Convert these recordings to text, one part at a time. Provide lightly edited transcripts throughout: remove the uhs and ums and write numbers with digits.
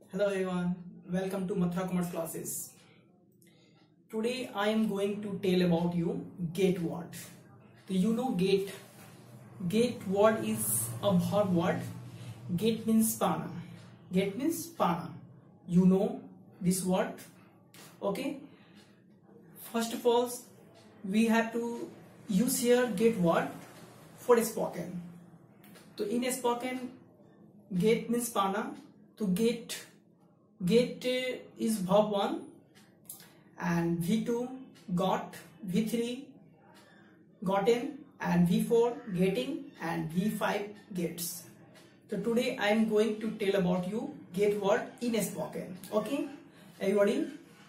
Hello everyone, welcome to Mathura Commerce classes. Today I am going to tell about you GATE word. So you know GATE. GATE word is a verb word. GATE means pana. GATE means pana. You know this word. Okay. First of all, we have to use here GATE word for spoken. So in spoken, GATE means pana. So GATE is verb 1 and V2 got, V3 gotten and V4 getting and V5 gets. So today I am going to tell about you GATE word in spoken. Okay everybody,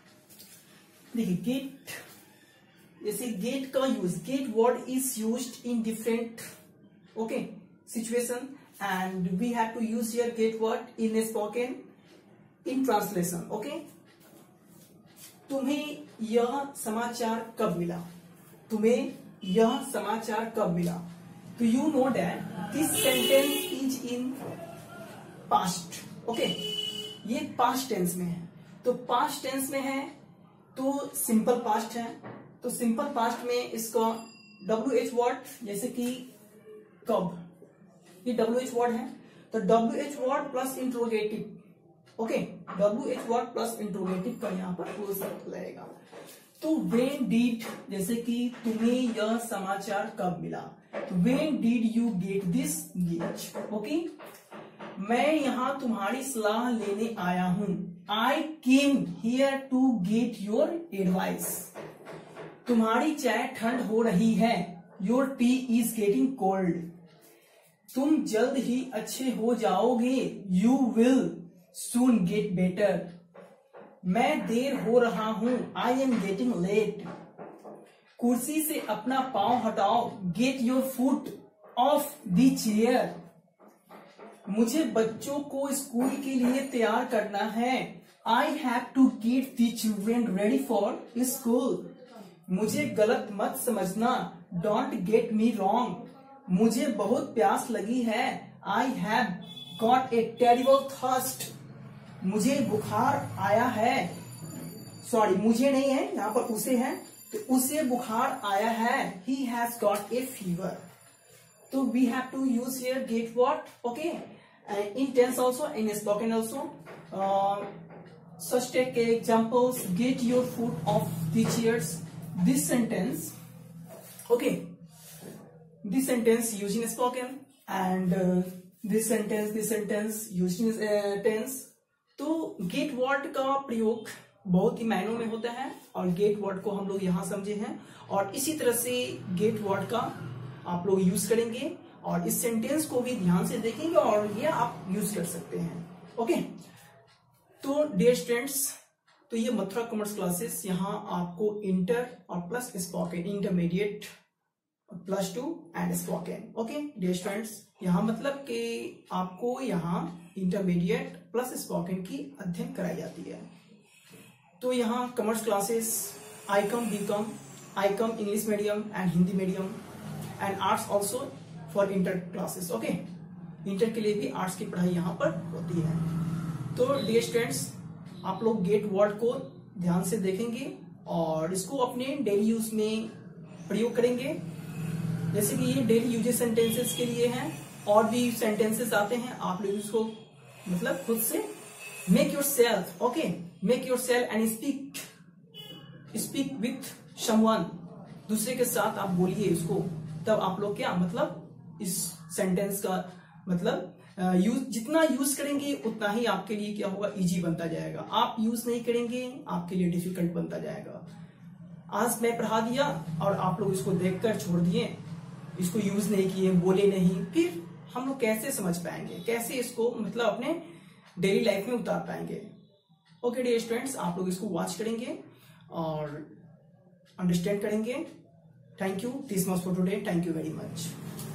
देखिए GATE, जैसे GATE का use, GATE word is used in different situation and we have to use here GATE word in spoken in translation. Okay, तुम्हें यह समाचार कब मिला? तुम्हें यह समाचार कब मिला? तो you know that this sentence is in past. Okay, ये past tense में है. तो past tense में है तो simple past है. तो simple past में इसका WH word, जैसे कि कब, ये WH word है. तो WH word plus interrogative. Okay, WH word plus interrogative का यहाँ पर क्लोज लगेगा. तो व्हेन डिड, जैसे कि तुम्हें यह समाचार कब मिला, तो when did you get this news. Okay, मैं यहाँ तुम्हारी सलाह लेने आया हूं. I came here to get your advice. तुम्हारी चाय ठंड हो रही है. Your tea is getting cold. तुम जल्द ही अच्छे हो जाओगे. You will soon get better. मैं देर हो रहा हूं. I am getting late. कुर्सी से अपना पांव हटाओ. Get your foot off the chair. मुझे बच्चों को स्कूल के लिए तैयार करना है. I have to get the children ready for school. मुझे गलत मत समझना. Don't get me wrong. मुझे बहुत प्यास लगी है. I have got a terrible thirst. मुझे बुखार आया है. सॉरी, मुझे नहीं है, यहाँ पर उसे है. तो उसे बुखार आया है. He has got a fever. तो we have to use here GATE word. Okay, in tense also, in spoken also. Such take examples. Get your foot off the chairs. This sentence, okay, this sentence used in spoken and this sentence used in tense. तो get word का प्रयोग बहुत ही मायनों में होता है और gate word को हम लोग यहां समझे हैं और इसी तरह से गेट वर्ड का आप लोग यूज करेंगे और इस सेंटेंस को भी ध्यान से देखेंगे और ये आप यूज कर सकते हैं. ओके, तो डियर स्टूडेंट्स, तो ये मथुरा कॉमर्स क्लासेस यहाँ आपको इंटर और plus spoken, intermediate plus 2 and spoken. Okay dear students, यहाँ मतलब कि आपको यहाँ इंटरमीडिएट प्लस स्पोकन की अध्ययन कराई जाती है. तो यहाँ commerce classes ICom, BCom, ICom English medium and Hindi medium and arts also for inter classes. Okay, inter के लिए भी आर्ट्स की पढ़ाई यहाँ पर होती है. तो डियर स्टूडेंट्स, आप लोग गेट वर्ड को ध्यान से देखेंगे और इसको अपने डेली यूज में प्रयोग करेंगे. जैसे कि ये डेली यूजेस सेंटेंसेस के लिए हैं और भी सेंटेंसेस आते हैं, आप लोग इसको मतलब खुद से make your self. Okay, make your self and speak with someone. दूसरे के साथ आप बोलिए इसको, तब आप लोग क्या मतलब इस सेंटेंस का मतलब यूज, जितना यूज करेंगे उतना ही आपके लिए क्या होगा, इजी बनता जाएगा. आप यूज नहीं करेंगे आपके लिए डिफिकल्ट बनता जाएगा. आज मैं पढ़ा दिया और आप लोग इसको देखकर छोड़ दिए, इसको यूज नहीं किए, बोले नहीं, फिर हम लोग कैसे समझ पाएंगे, कैसे इसको मतलब अपने डेली लाइफ में उतार पाएंगे. ओके डियर स्टूडेंट्स, आप लोग इसको वॉच करेंगे और अंडरस्टैंड करेंगे. Thank you. This much for today. Thank you very much.